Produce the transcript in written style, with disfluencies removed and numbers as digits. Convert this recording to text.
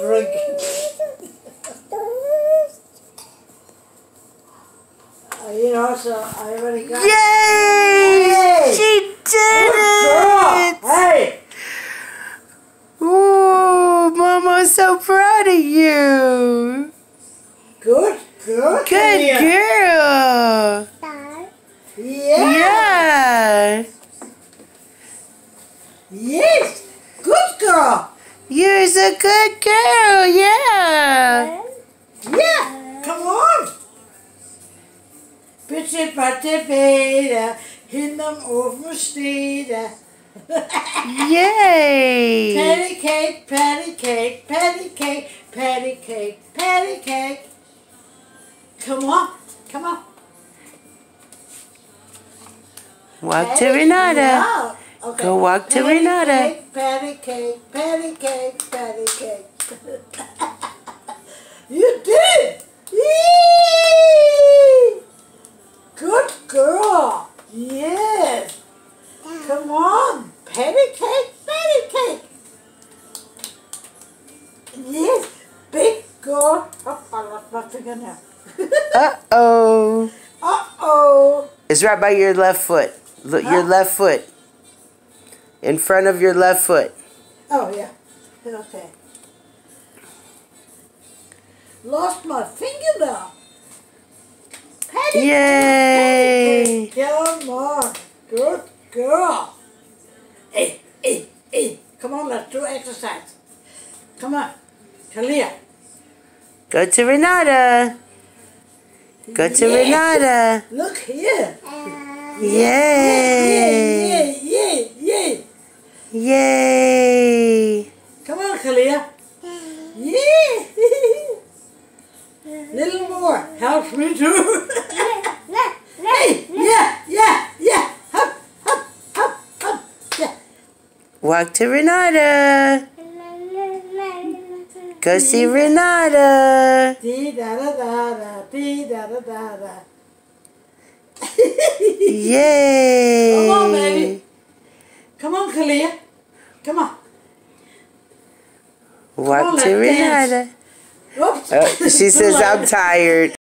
drinking. You know, so I already got... Yay! Hey! She did Good it! girl! Hey! Ooh, Mama's so proud of you. Good girl. Good girl. Yeah. Yeah. Yes. Good girl. You're a good girl. Yeah. Yeah. Come on. Bitte, bitte, bitte. Hinterm Ofen steht er. Yay. Patty cake, patty cake, patty cake, patty cake, patty cake. Come on. Come on. Walk to Renata. Yeah. Okay. Go walk to Renata. Patty cake, patty cake, patty cake. You did! Yee! Good girl. Yes. Come on. Patty cake, patty cake. Yes. Big girl. Oh, I lost my fingernail. Uh-oh. Uh-oh. It's right by your left foot. Look, your left foot. In front of your left foot. Oh, yeah. Okay. Lost my fingernail. Patty Yay. cake. Come on. Good girl. Hey, hey, hey. Come on, let's do exercise. Come on. Kaliyah. Go to Renata. Go to Renata. Look here. Yay. Yay. Yay. Come on, Kaliyah. Yeah. Little more. Helps me too. Hey, yeah. Hop. Yeah. Walk to Renata. Go see Renata. Dee-da-da-da-da, dee-da-da-da-da. Yay. Come on, baby. Come on, Kaliyah. Come on. Walk to Renata. Oops. She says, I'm tired.